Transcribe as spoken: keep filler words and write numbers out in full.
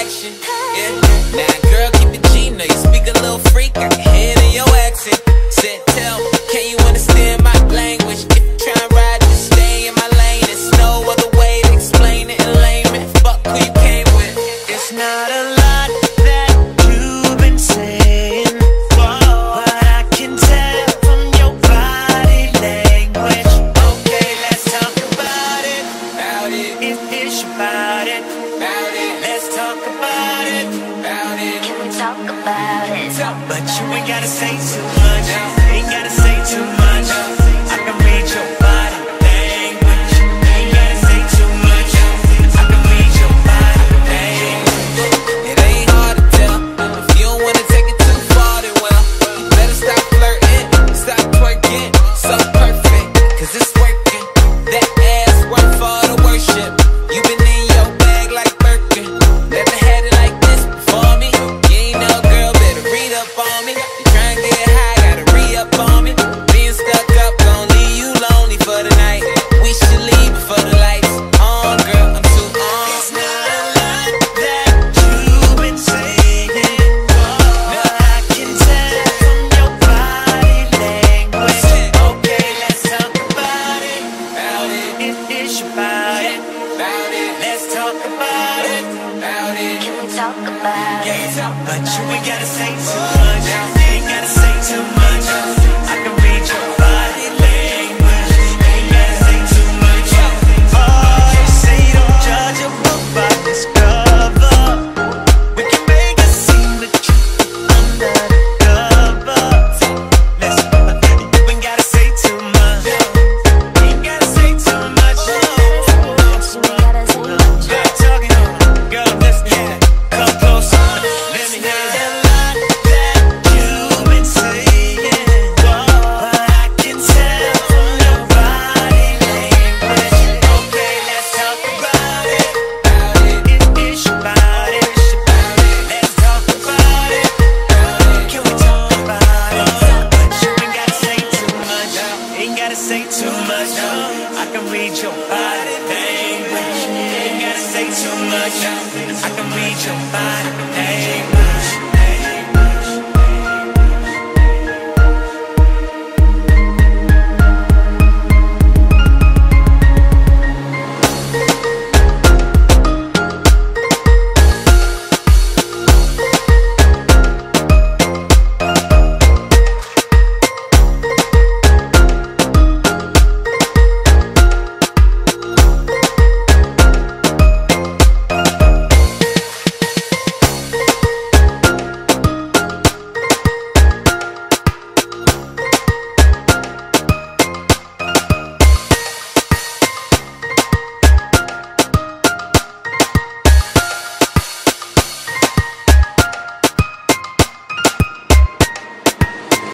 conversation. Yeah. Now, girl, keep it G. Know you speak a little freak. I can hear it in your accent. Said, tell me, can you understand my language? If you try and ride, just stay in my lane. There's no other way to explain it in layman. Fuck who you came with. It's not a lot that you've been saying, but I can tell from your body language. Okay, let's talk about it. About it. If it's about it, About it. let's talk about it. About it. Can we talk about it? But you ain't gotta say too much. Ain't gotta say too much. I can read your body language. Ain't gotta say too much. I can read your body language. It ain't hard to tell. If you don't wanna take it too far, then well, you better stop flirting, stop twerking. So perfect, cause it's working. That ass worth for the worship. You been in your bag like Birkin. Never had it like this before me. You ain't no girl, better read up on me. You tryna get high, gotta re-up on me. Being stuck up gon' leave you lonely for the night. We should leave before the lights on, girl, I'm too on. It's not a lot that you've been saying, but I can tell from your body language. Okay, let's talk about it. About it, If it's about it, about it, let's talk about it. about it. Can we talk about it? Yeah, but you ain't gotta say too much. You ain't gotta say too much. I can